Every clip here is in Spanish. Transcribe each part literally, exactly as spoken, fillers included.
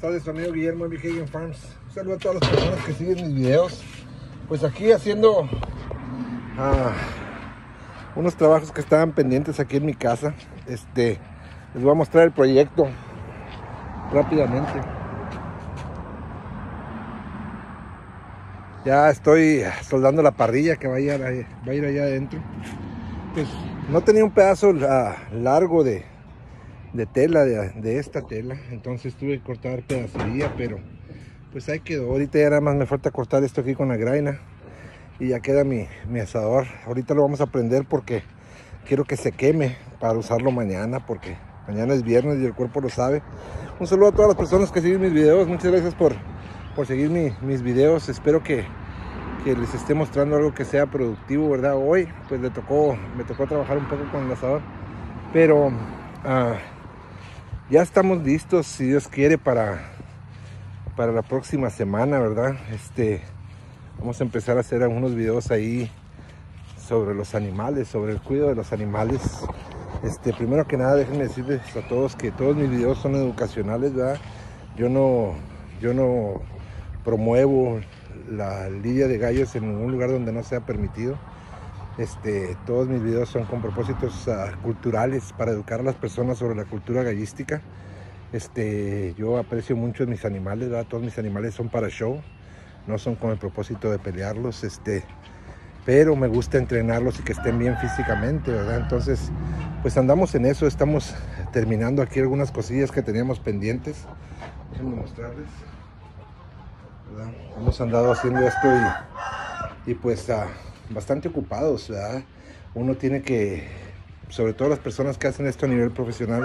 tardes, su amigo Guillermo de Hagen Farms. Un saludo a todas las personas que siguen mis videos. Pues aquí haciendo ah, unos trabajos que estaban pendientes aquí en mi casa. Este, les voy a mostrar el proyecto rápidamente. Ya estoy soldando la parrilla que va a ir, va a ir allá adentro. Pues no tenía un pedazo uh, largo de, de tela, de, de esta tela. Entonces tuve que cortar pedacería, pero pues ahí quedó. Ahorita ya nada más me falta cortar esto aquí con la graina. Y ya queda mi, mi asador. Ahorita lo vamos a prender porque quiero que se queme para usarlo mañana, porque mañana es viernes y el cuerpo lo sabe. Un saludo a todas las personas que siguen mis videos. Muchas gracias por... por seguir mi, mis videos. Espero que, que les esté mostrando algo que sea productivo, ¿verdad? Hoy pues le tocó, me tocó trabajar un poco con el asador, pero uh, ya estamos listos, si Dios quiere, para, para la próxima semana, ¿verdad? Este, vamos a empezar a hacer algunos videos ahí sobre los animales, sobre el cuidado de los animales. Este, primero que nada, déjenme decirles a todos que todos mis videos son educacionales, ¿verdad? Yo no, yo no promuevo la lidia de gallos en ningún lugar donde no sea permitido. Este, todos mis videos son con propósitos uh, culturales, para educar a las personas sobre la cultura gallística. Este, yo aprecio mucho mis animales, ¿verdad? Todos mis animales son para show, no son con el propósito de pelearlos, este, pero me gusta entrenarlos y que estén bien físicamente, ¿verdad? Entonces, pues andamos en eso. Estamos terminando aquí algunas cosillas que teníamos pendientes. Déjenme mostrarles. ¿Verdad? Hemos andado haciendo esto y, y pues uh, bastante ocupados, ¿verdad? Uno tiene que, sobre todo las personas que hacen esto a nivel profesional,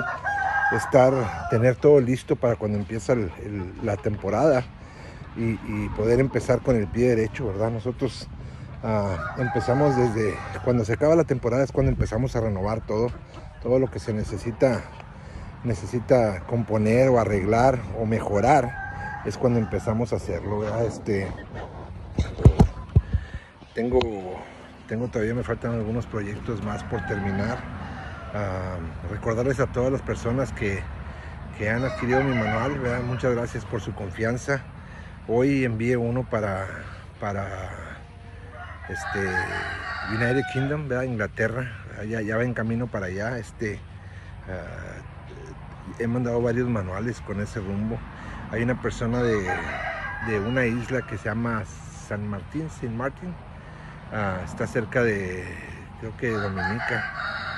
estar, tener todo listo para cuando empieza el, el, la temporada y, y poder empezar con el pie derecho, ¿verdad? Nosotros uh, empezamos desde cuando se acaba la temporada, es cuando empezamos a renovar todo, todo lo que se necesita, necesita componer o arreglar o mejorar. Es cuando empezamos a hacerlo, ¿verdad? Este, tengo, tengo todavía me faltan algunos proyectos más por terminar. Uh, recordarles a todas las personas que, que han adquirido mi manual, ¿verdad? Muchas gracias por su confianza. Hoy envié uno para, para este, United Kingdom, ¿verdad? Inglaterra. Ya, ya va en camino para allá. Este, uh, he mandado varios manuales con ese rumbo. Hay una persona de, de una isla que se llama San Martín, Saint Martin, uh, está cerca de, creo que de Dominica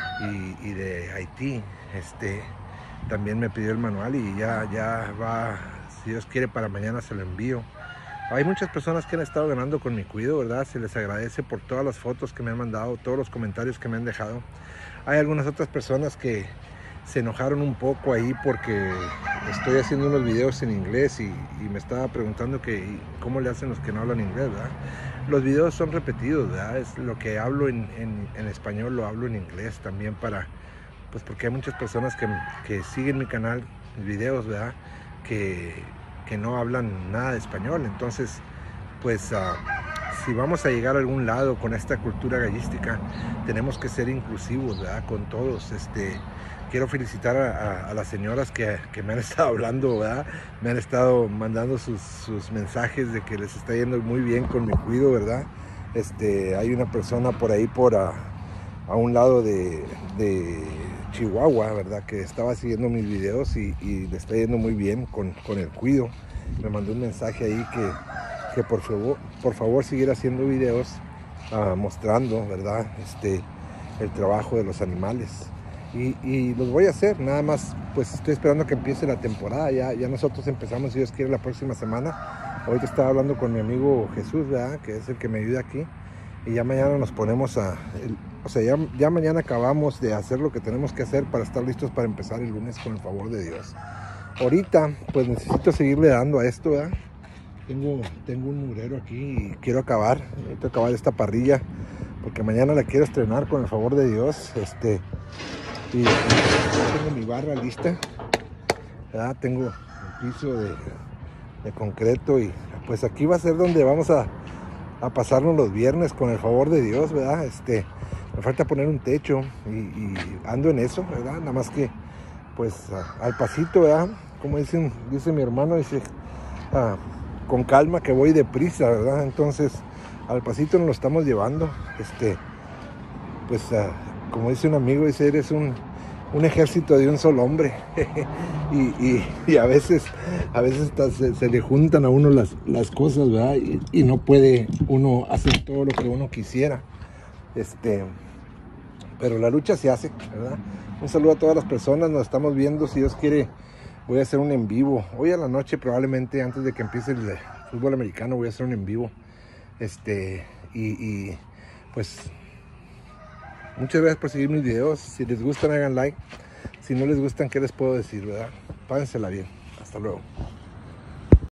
y, y de Haití. Este, también me pidió el manual y ya, ya va, si Dios quiere, para mañana se lo envío. Hay muchas personas que han estado ganando con mi cuido, ¿verdad? Se les agradece por todas las fotos que me han mandado, todos los comentarios que me han dejado. Hay algunas otras personas que se enojaron un poco ahí porque estoy haciendo unos videos en inglés y, y me estaba preguntando que cómo le hacen los que no hablan inglés, ¿verdad? Los videos son repetidos, ¿verdad? Es lo que hablo en, en, en español, lo hablo en inglés también, para, pues porque hay muchas personas que, que siguen mi canal, mis videos, ¿verdad? Que, que no hablan nada de español. Entonces, pues uh, si vamos a llegar a algún lado con esta cultura gallística, tenemos que ser inclusivos, ¿verdad? Con todos. Este, quiero felicitar a, a, a las señoras que, que me han estado hablando, ¿verdad? Me han estado mandando sus, sus mensajes de que les está yendo muy bien con mi cuido, ¿verdad? Este, hay una persona por ahí, por a, a un lado de, de Chihuahua, ¿verdad? Que estaba siguiendo mis videos y, y le está yendo muy bien con, con el cuido. Me mandó un mensaje ahí que, que por favor, por favor siguiera haciendo videos uh, mostrando, ¿verdad? Este, el trabajo de los animales. Y, y los voy a hacer, nada más pues estoy esperando que empiece la temporada. Ya, ya nosotros empezamos, si Dios quiere, la próxima semana. Ahorita estaba hablando con mi amigo Jesús, ¿verdad? Que es el que me ayuda aquí, y ya mañana nos ponemos a el, o sea, ya, ya mañana acabamos de hacer lo que tenemos que hacer para estar listos para empezar el lunes con el favor de Dios. Ahorita pues necesito seguirle dando a esto, ¿verdad? Tengo, tengo un murero aquí y quiero acabar, necesito acabar esta parrilla porque mañana la quiero estrenar con el favor de Dios. Este, y, y tengo mi barra lista, ¿verdad? Tengo el piso de, de concreto y pues aquí va a ser donde vamos a, a pasarnos los viernes con el favor de Dios, ¿verdad? Este, me falta poner un techo y, y ando en eso, ¿verdad? Nada más que pues a, al pasito, ¿verdad? como dicen, dice mi hermano, dice, ah, con calma que voy deprisa, ¿verdad? Entonces, al pasito nos lo estamos llevando. Este, pues, ah, como dice un amigo, dice, eres un, un ejército de un solo hombre. y, y, y a veces, a veces hasta se, se le juntan a uno las, las cosas, ¿verdad? Y, y no puede uno hacer todo lo que uno quisiera. Este, pero la lucha se hace, ¿verdad? Un saludo a todas las personas, nos estamos viendo, si Dios quiere. Voy a hacer un en vivo. Hoy a la noche, probablemente antes de que empiece el fútbol americano, voy a hacer un en vivo. Este, y, y pues, muchas gracias por seguir mis videos. Si les gustan, hagan like. Si no les gustan, ¿qué les puedo decir, verdad? Pásensela bien. Hasta luego.